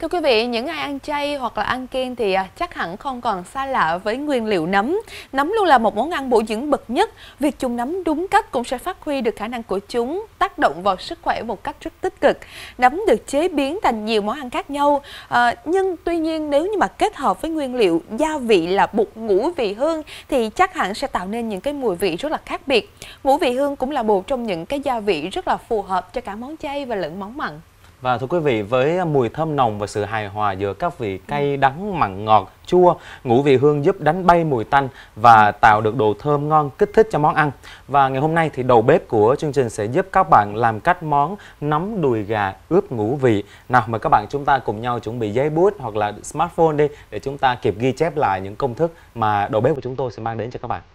Thưa quý vị, những ai ăn chay hoặc là ăn kiêng thì chắc hẳn không còn xa lạ với nguyên liệu nấm. Nấm luôn là một món ăn bổ dưỡng bậc nhất. Việc dùng nấm đúng cách cũng sẽ phát huy được khả năng của chúng, tác động vào sức khỏe một cách rất tích cực. Nấm được chế biến thành nhiều món ăn khác nhau. Nhưng tuy nhiên nếu như mà kết hợp với nguyên liệu gia vị là bột ngũ vị hương thì chắc hẳn sẽ tạo nên những cái mùi vị rất là khác biệt. Ngũ vị hương cũng là một trong những cái gia vị rất là phù hợp cho cả món chay và lẫn món mặn. Và thưa quý vị, với mùi thơm nồng và sự hài hòa giữa các vị cay, đắng, mặn, ngọt, chua, ngũ vị hương giúp đánh bay mùi tanh và tạo được độ thơm ngon kích thích cho món ăn. Và ngày hôm nay thì đầu bếp của chương trình sẽ giúp các bạn làm cách món nấm đùi gà ướp ngũ vị. Nào mời các bạn chúng ta cùng nhau chuẩn bị giấy bút hoặc là smartphone đi để chúng ta kịp ghi chép lại những công thức mà đầu bếp của chúng tôi sẽ mang đến cho các bạn.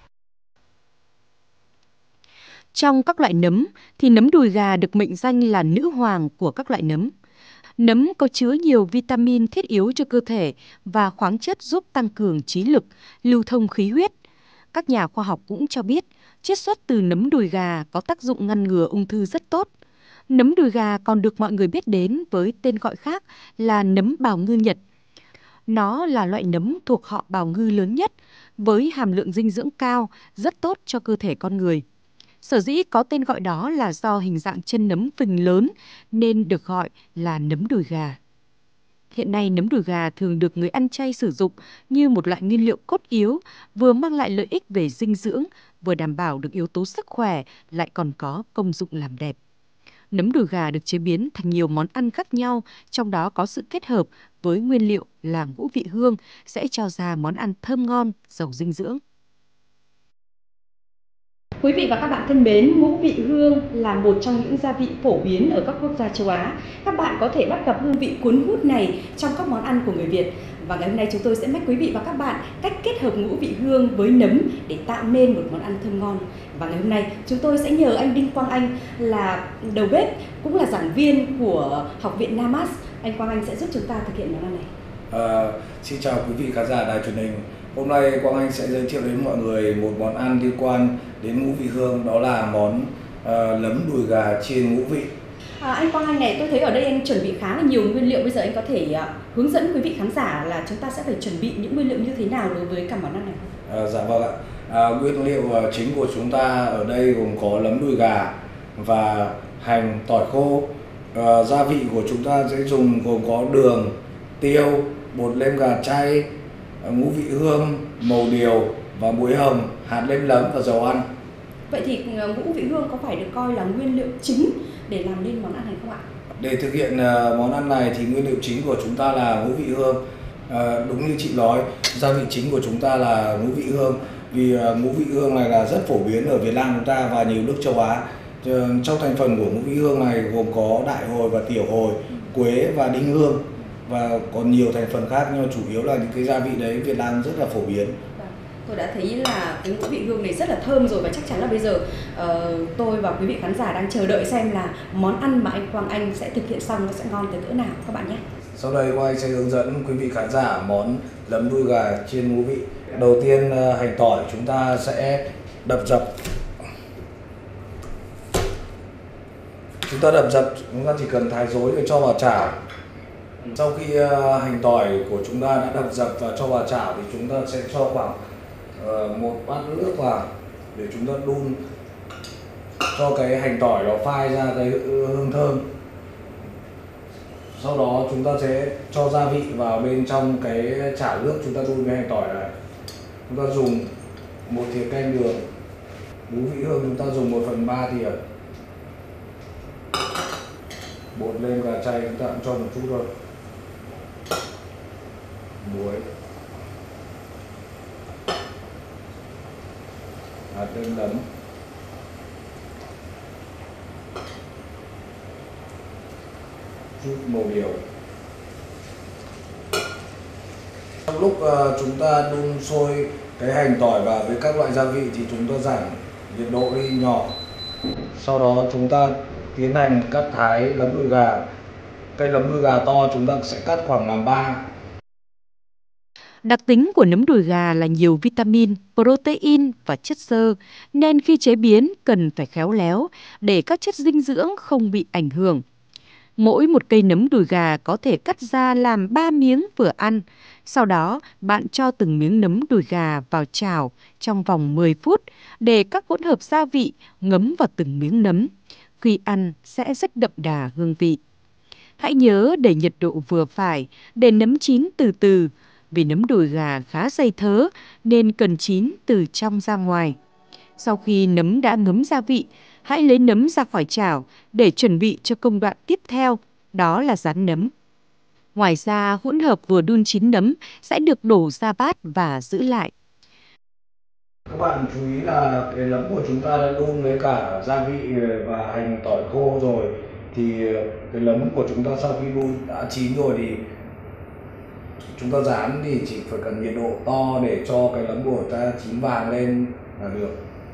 Trong các loại nấm thì nấm đùi gà được mệnh danh là nữ hoàng của các loại nấm. Nấm có chứa nhiều vitamin thiết yếu cho cơ thể và khoáng chất giúp tăng cường trí lực, lưu thông khí huyết. Các nhà khoa học cũng cho biết chiết xuất từ nấm đùi gà có tác dụng ngăn ngừa ung thư rất tốt. Nấm đùi gà còn được mọi người biết đến với tên gọi khác là nấm bào ngư Nhật. Nó là loại nấm thuộc họ bào ngư lớn nhất với hàm lượng dinh dưỡng cao, rất tốt cho cơ thể con người. Sở dĩ có tên gọi đó là do hình dạng chân nấm phình lớn nên được gọi là nấm đùi gà. Hiện nay nấm đùi gà thường được người ăn chay sử dụng như một loại nguyên liệu cốt yếu, vừa mang lại lợi ích về dinh dưỡng, vừa đảm bảo được yếu tố sức khỏe, lại còn có công dụng làm đẹp. Nấm đùi gà được chế biến thành nhiều món ăn khác nhau, trong đó có sự kết hợp với nguyên liệu là ngũ vị hương sẽ cho ra món ăn thơm ngon, giàu dinh dưỡng. Quý vị và các bạn thân mến, ngũ vị hương là một trong những gia vị phổ biến ở các quốc gia châu Á. Các bạn có thể bắt gặp hương vị cuốn hút này trong các món ăn của người Việt. Và ngày hôm nay chúng tôi sẽ mách quý vị và các bạn cách kết hợp ngũ vị hương với nấm để tạo nên một món ăn thơm ngon. Và ngày hôm nay chúng tôi sẽ nhờ anh Đinh Quang Anh là đầu bếp, cũng là giảng viên của Học viện Namas. Anh Quang Anh sẽ giúp chúng ta thực hiện món ăn này. Xin chào quý vị khán giả đài truyền hình. Hôm nay Quang Anh sẽ giới thiệu đến mọi người một món ăn liên quan đến ngũ vị hương, đó là món nấm đùi gà chiên ngũ vị. Anh Quang Anh này, tôi thấy ở đây anh chuẩn bị khá là nhiều nguyên liệu. Bây giờ anh có thể hướng dẫn quý vị khán giả là chúng ta sẽ phải chuẩn bị những nguyên liệu như thế nào đối với cả món ăn này? Dạ vâng ạ. Nguyên liệu chính của chúng ta ở đây gồm có nấm đùi gà và hành, tỏi khô. Gia vị của chúng ta sẽ dùng gồm có đường, tiêu, bột nêm gà chay, ngũ vị hương, màu điều và muối hồng, hạt nêm nấm và dầu ăn. Vậy thì ngũ vị hương có phải được coi là nguyên liệu chính để làm nên món ăn này không ạ? Để thực hiện món ăn này thì nguyên liệu chính của chúng ta là ngũ vị hương. Đúng như chị nói, gia vị chính của chúng ta là ngũ vị hương. Vì ngũ vị hương này là rất phổ biến ở Việt Nam chúng ta và nhiều nước châu Á. Trong thành phần của ngũ vị hương này gồm có đại hồi và tiểu hồi, quế và đinh hương, và còn nhiều thành phần khác, nhưng mà chủ yếu là những cái gia vị đấy Việt Nam rất là phổ biến. Tôi đã thấy là cái ngũ vị hương này rất là thơm rồi, và chắc chắn là bây giờ tôi và quý vị khán giả đang chờ đợi xem là món ăn mà anh Quang Anh sẽ thực hiện xong nó sẽ ngon tới cỡ nào các bạn nhé. Sau đây Quang Anh sẽ hướng dẫn quý vị khán giả món nấm đùi gà chiên ngũ vị. Đầu tiên hành tỏi chúng ta sẽ đập dập. Chúng ta đập dập, chúng ta chỉ cần thái rối để cho vào chảo. Sau khi hành tỏi của chúng ta đã đập dập và cho vào chảo thì chúng ta sẽ cho khoảng một bát nước vào để chúng ta đun cho cái hành tỏi nó phai ra cái hương thơm. Sau đó chúng ta sẽ cho gia vị vào bên trong cái chảo nước chúng ta đun với hành tỏi này. Chúng ta dùng một thìa canh đường, ngũ vị hương chúng ta dùng 1/3 thìa, bột nêm gà chay chúng ta cũng cho một chút thôi, muối, hạt nêm nấm, chút màu điều. Trong lúc chúng ta đun sôi cái hành tỏi vào với các loại gia vị thì chúng ta giảm nhiệt độ đi nhỏ. Sau đó chúng ta tiến hành cắt thái nấm đùi gà. Cây nấm đùi gà to chúng ta sẽ cắt khoảng làm 3. Đặc tính của nấm đùi gà là nhiều vitamin, protein và chất xơ, nên khi chế biến cần phải khéo léo để các chất dinh dưỡng không bị ảnh hưởng. Mỗi một cây nấm đùi gà có thể cắt ra làm 3 miếng vừa ăn. Sau đó, bạn cho từng miếng nấm đùi gà vào chảo trong vòng 10 phút để các hỗn hợp gia vị ngấm vào từng miếng nấm. Khi ăn sẽ rất đậm đà hương vị. Hãy nhớ để nhiệt độ vừa phải để nấm chín từ từ, vì nấm đùi gà khá dày thớ nên cần chín từ trong ra ngoài. Sau khi nấm đã ngấm gia vị, hãy lấy nấm ra khỏi chảo để chuẩn bị cho công đoạn tiếp theo, đó là rán nấm. Ngoài ra, hỗn hợp vừa đun chín nấm sẽ được đổ ra bát và giữ lại. Các bạn chú ý là cái nấm của chúng ta đã đun với cả gia vị và hành tỏi khô rồi, thì cái nấm của chúng ta sau khi đun đã chín rồi thì chúng ta rán thì chỉ phải cần nhiệt độ to để cho cái nấm của ta chín vàng lên là được.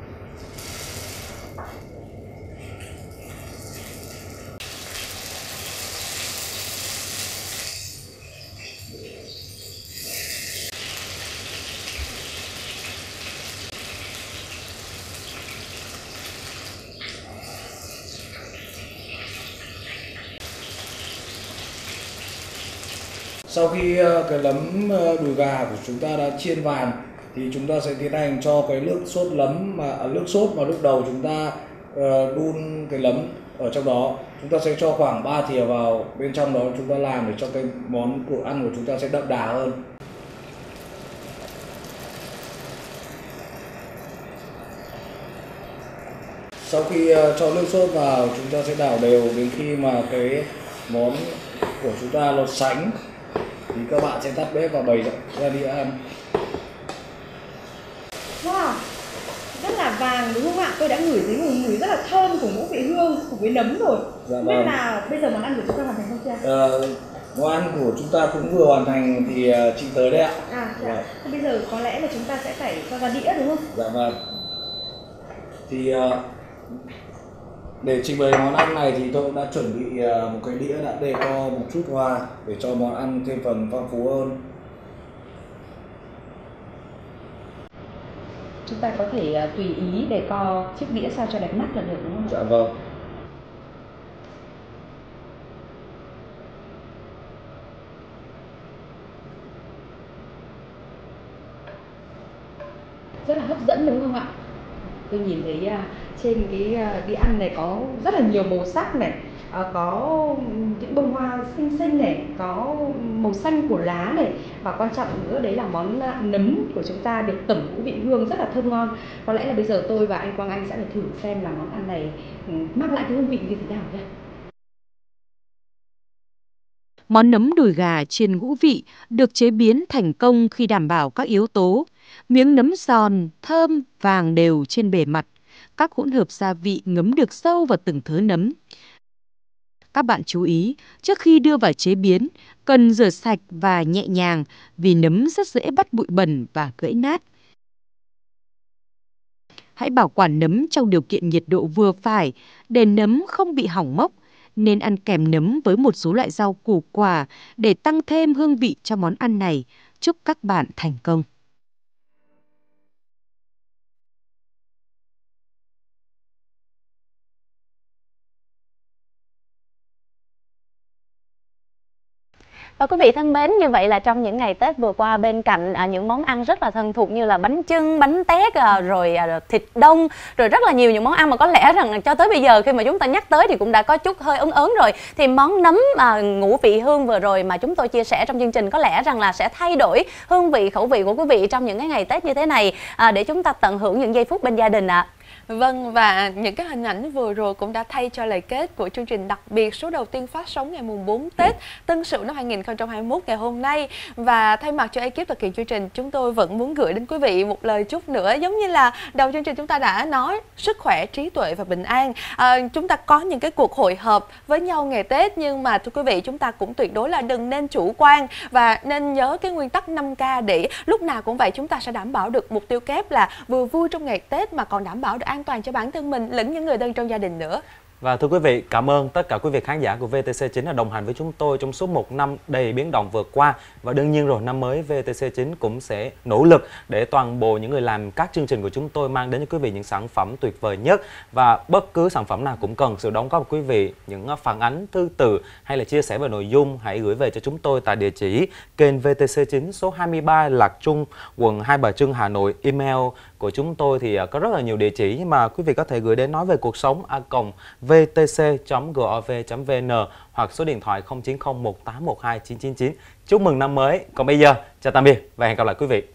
Sau khi cái nấm đùi gà của chúng ta đã chiên vàng thì chúng ta sẽ tiến hành cho cái nước sốt nấm nước sốt mà lúc đầu chúng ta đun cái nấm ở trong đó. Chúng ta sẽ cho khoảng 3 thìa vào bên trong đó, chúng ta làm để cho cái món của ăn của chúng ta sẽ đậm đà hơn. Sau khi cho nước sốt vào, chúng ta sẽ đảo đều đến khi mà cái món của chúng ta nó sánh thì các bạn sẽ tắt bếp và bày ra đi ăn. Wow, rất là vàng đúng không ạ? Tôi đã ngửi thấy mùi rất là thơm của ngũ vị hương cùng với nấm rồi. Dạ Không biết là bây giờ món ăn của chúng ta hoàn thành không chưa? Món ăn của chúng ta cũng vừa hoàn thành thì chị tới đấy ạ. Dạ. Thì bây giờ có lẽ là chúng ta sẽ phải cho ra đĩa đúng không? Dạ vâng. Thì để trình bày món ăn này thì tôi đã chuẩn bị một cái đĩa đã decor một chút hoa để cho món ăn thêm phần phong phú hơn. Chúng ta có thể tùy ý decor chiếc đĩa sao cho đẹp mắt là được đúng không? Dạ vâng. Rất là hấp dẫn đúng không ạ? Tôi nhìn thấy trên cái đĩa ăn này có rất là nhiều màu sắc này, có những bông hoa xinh xinh này, có màu xanh của lá này, và quan trọng nữa đấy là món nấm của chúng ta được tẩm ngũ vị hương rất là thơm ngon. Có lẽ là bây giờ tôi và anh Quang Anh sẽ phải thử xem là món ăn này mang lại cái hương vị như thế nào nhé. Món nấm đùi gà chiên ngũ vị được chế biến thành công khi đảm bảo các yếu tố. Miếng nấm giòn, thơm, vàng đều trên bề mặt. Các hỗn hợp gia vị ngấm được sâu vào từng thớ nấm. Các bạn chú ý, trước khi đưa vào chế biến, cần rửa sạch và nhẹ nhàng vì nấm rất dễ bắt bụi bẩn và gãy nát. Hãy bảo quản nấm trong điều kiện nhiệt độ vừa phải để nấm không bị hỏng mốc. Nên ăn kèm nấm với một số loại rau củ quả để tăng thêm hương vị cho món ăn này. Chúc các bạn thành công! Và quý vị thân mến, như vậy là trong những ngày Tết vừa qua, bên cạnh những món ăn rất là thân thuộc như là bánh chưng, bánh tét, rồi thịt đông, rồi rất là nhiều những món ăn mà có lẽ rằng cho tới bây giờ khi mà chúng ta nhắc tới thì cũng đã có chút hơi ớn ớn rồi. Thì món nấm ngũ vị hương vừa rồi mà chúng tôi chia sẻ trong chương trình có lẽ rằng là sẽ thay đổi hương vị, khẩu vị của quý vị trong những cái ngày Tết như thế này, để chúng ta tận hưởng những giây phút bên gia đình ạ. Vâng, và những cái hình ảnh vừa rồi cũng đã thay cho lời kết của chương trình đặc biệt số đầu tiên phát sóng ngày mùng 4 Tết Tân Sửu năm 2021 ngày hôm nay. Và thay mặt cho ekip thực hiện chương trình, chúng tôi vẫn muốn gửi đến quý vị một lời chúc nữa. Giống như là đầu chương trình chúng ta đã nói, sức khỏe, trí tuệ và bình an. Chúng ta có những cái cuộc hội họp với nhau ngày Tết, nhưng mà thưa quý vị, chúng ta cũng tuyệt đối là đừng nên chủ quan và nên nhớ cái nguyên tắc 5K để lúc nào cũng vậy chúng ta sẽ đảm bảo được mục tiêu kép là vừa vui trong ngày Tết mà còn đảm bảo được an toàn cho bản thân mình lẫn những người thân trong gia đình nữa. Và thưa quý vị, cảm ơn tất cả quý vị khán giả của VTC9 đã đồng hành với chúng tôi trong suốt một năm đầy biến động vừa qua. Và đương nhiên rồi, năm mới VTC9 cũng sẽ nỗ lực để toàn bộ những người làm các chương trình của chúng tôi mang đến cho quý vị những sản phẩm tuyệt vời nhất. Và bất cứ sản phẩm nào cũng cần sự đóng góp của quý vị, những phản ánh, thư từ hay là chia sẻ về nội dung, hãy gửi về cho chúng tôi tại địa chỉ kênh VTC9 số 23 Lạc Trung, quận Hai Bà Trưng, Hà Nội. Email của chúng tôi thì có rất là nhiều địa chỉ, nhưng mà quý vị có thể gửi đến nói về cuộc sống vtc.gov.vn hoặc số điện thoại 0901812999. Chúc mừng năm mới. Còn bây giờ, chào tạm biệt và hẹn gặp lại quý vị.